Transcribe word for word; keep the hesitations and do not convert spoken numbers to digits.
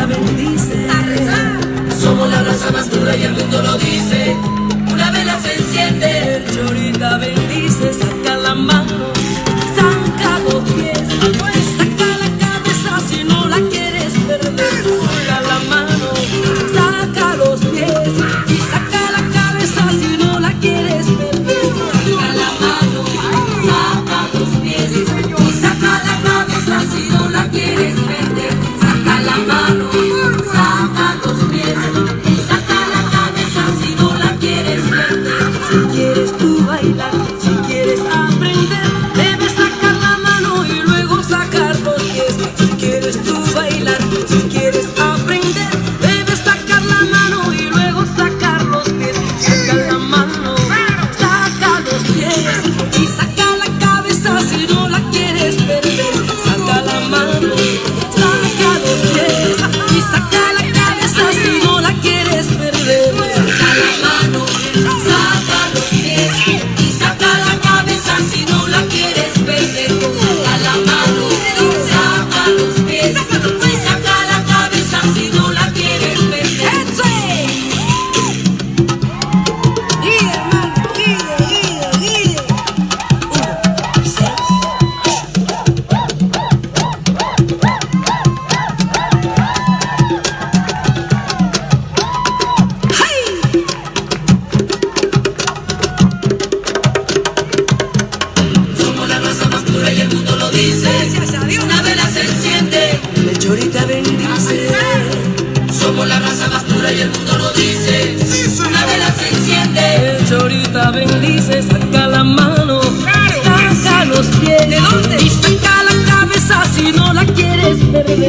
bendice. Somos la raza más dura y el mundo lo dice. Una vela se enciende. El Chorita bendice, saca la mano, saca los pies, saca la cabeza si no la quieres perder. Saca la mano, saca los pies y saca la cabeza si no la quieres perder. Saca la mano, saca los pies y saca la cabeza si no la quieres perder. Saca la mano, saca los pies y saca la cabeza si no la quieres perder. Si quieres tú bailar, si quieres aprender, debes sacar la mano y luego sacar los pies. Si quieres tú bailar, si quieres aprender, debes sacar la mano y luego sacar los pies. Saca la mano, saca los pies y saca la cabeza si no la quieres perder. Saca la mano, saca los pies y saca la cabeza si no la quieres perder. Saca la mano, saca los pies y saca la cabeza si no la quieres perder. Saca la mano, saca los pies y saca la cabeza si no la quieres perder. ¡Eso es! ¡Guille, hermano! ¡Guille, Guille, Guille! Uno, seis. ¡Hey! Somos la raza más pura y el mundo lo dice. Gracias a Dios. Una vela se enciende. El Chorita bendice. Somos la raza más pura y el mundo lo dice. Una vela se enciende. El Chorita bendice, saca la mano, saca los pies y saca la cabeza si no la quieres perder.